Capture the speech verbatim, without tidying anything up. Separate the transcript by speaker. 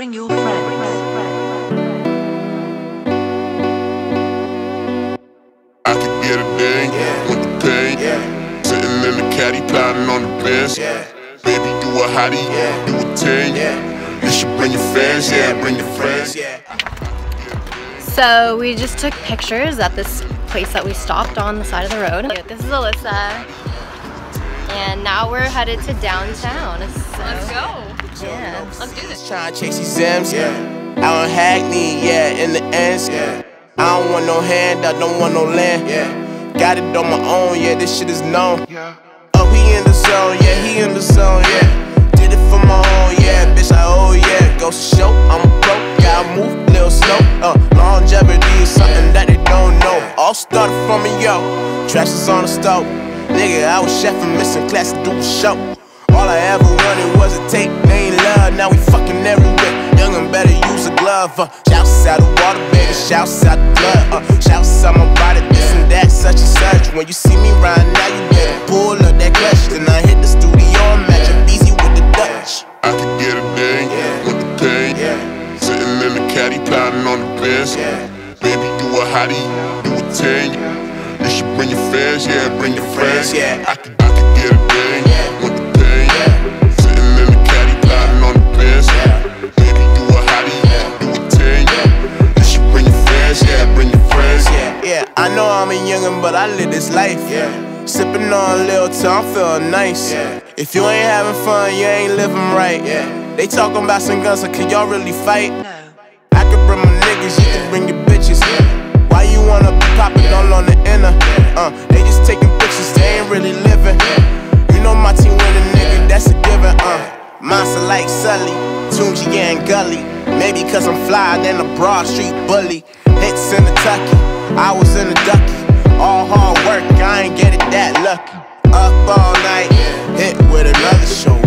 Speaker 1: Bring your friends.
Speaker 2: I could get a ding yeah. with the pain. Yeah. Sitting in the caddy, plotting on the bench. Yeah. Baby, you a hottie, yeah. you a ting. Yeah. You should bring your fans, yeah, bring your friends. Yeah.
Speaker 3: So we just took pictures at this place that we stopped on the side of the road. This is Alyssa, and now we're headed to downtown. So,
Speaker 4: let's go.
Speaker 3: Yeah,
Speaker 4: let's do this.
Speaker 5: Trying to chase these M's, yeah. Out on Hackney, yeah, in the ends, yeah. I don't want no hand, I don't want no land, yeah. Got it on my own, yeah, this shit is known. Oh, he in the zone, yeah, he in the zone, yeah. Did it for my own, yeah, bitch, I owe, yeah. Goes to show, I'm a pro, yeah, I move a little slow. Uh, longevity is something that they don't know. All started from a yo, trash is on the stove. Nigga, I was chefing, missing class to do a show. All I ever wanted was a tape, they ain't love, now we fucking everywhere. Young and better use a glove, uh. Shouts out the water, baby, shouts out the blood, uh. Shouts out my body, this and that, such and such. When you see me ride, now you better pull up that clutch. Then I hit the studio and match up easy with the Dutch.
Speaker 2: I could get a ding yeah. with the pain. Yeah. Sitting in the caddy, plotting on the bench. Yeah. Baby, you a hottie, you a ting. You should bring your fans, yeah, bring your friends.
Speaker 5: Yeah.
Speaker 2: I could, I could get a ding yeah. with the pain. Yeah. Sitting in the caddy, plotting on the bench. Yeah. Baby, you a hottie, you a ting. You should bring your fans, yeah, bring your friends.
Speaker 5: Yeah, yeah. I know I'm a youngin', but I live this life. Yeah. Sippin' on a little till I'm feelin' nice. Yeah. If you ain't having fun, you ain't living right. Yeah. They talking about some guns, so can y'all really fight?
Speaker 1: No.
Speaker 5: I could bring my niggas, you can bring your bitches. Yeah. Why you wanna be poppin' all on the inner? Uh, they just taking pictures, they ain't really living. You know my team winning, nigga, that's a given. Uh, monster like Sully, Tunji and Gully. Maybe cause I'm fly than a Broad Street bully. Hits in the tucky, I was in the ducky. All hard work, I ain't get it that lucky. Up all night, hit with another show.